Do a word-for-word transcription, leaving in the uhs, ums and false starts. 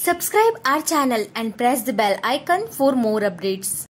Subscribe our channel and press the bell icon for more updates.